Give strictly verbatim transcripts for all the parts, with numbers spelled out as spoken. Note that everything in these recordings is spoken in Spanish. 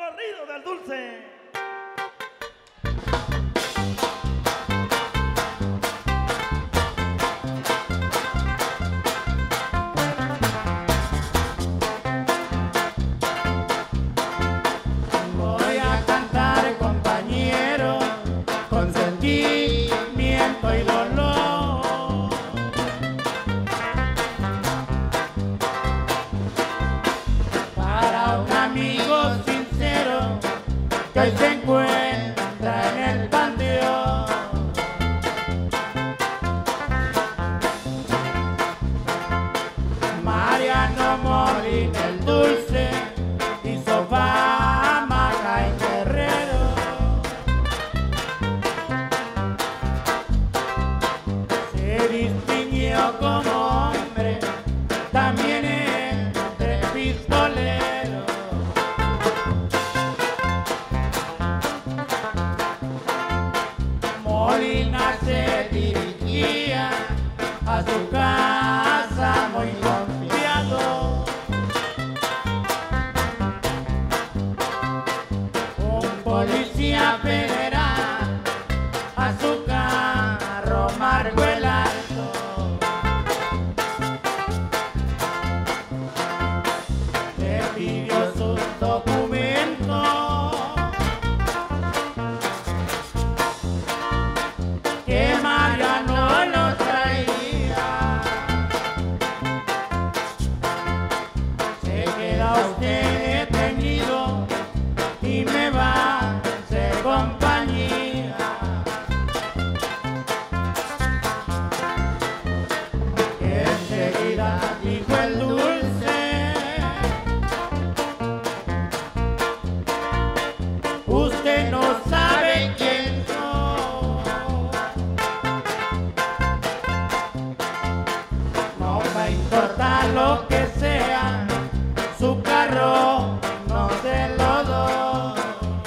corrido del dulce. Voy a cantar, compañero, con sentimiento y dolor. Para un amigo sincero que hoy se encuentra en el panteón. Mariano Molina el Dulce hizo fama acá en Guerrero. Se distinguió como hombre, también entre pistoleros. Molina se dirigía a su casa muy confiado. Un policía federal a su carro marcó el alto. Le pidió sus documentos que Mariano los traía. Se queda usted detenido y me va a hacer compañía. Que enseguida dijo el Dulce: usted no sabe quién soy. No me importa lo que sea, su carro no se lo doy.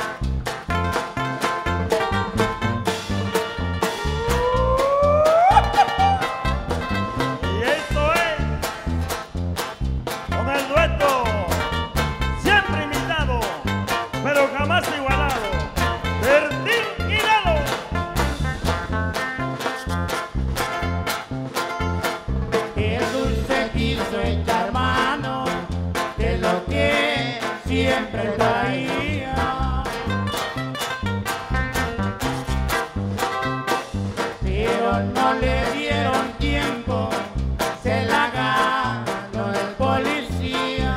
Y esto es con el dueto siempre imitado, pero jamás igualado. Bertín y Lalo. El Dulce quiso echar mano de lo que siempre traía, pero no le dieron tiempo, se la ganó el policía.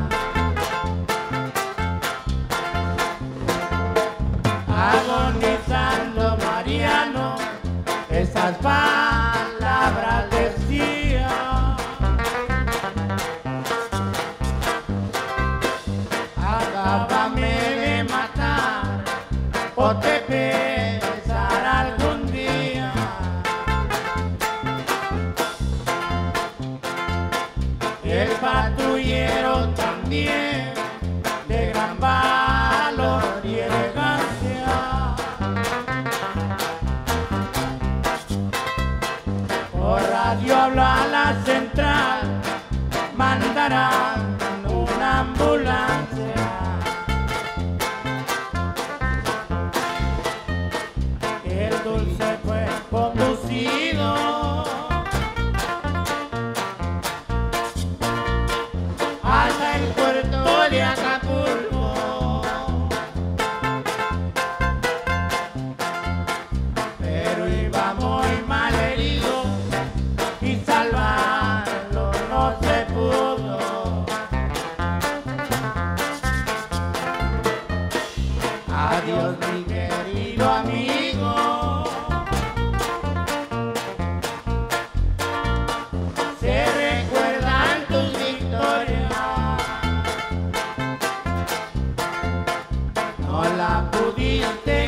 Agonizando Mariano, esas palabras decía: acábame de matar o te pesará algún día. El patrullero también, de gran valor y elegancia, por radio habló a la central, mandarán una ambulancia. El Dulce fue conducido hasta el puerto de Acapulco, pero iba muy mal herido y salvarlo no se pudo. Adiós, mi querido amigo, se recuerdan tus victorias, no la pudiste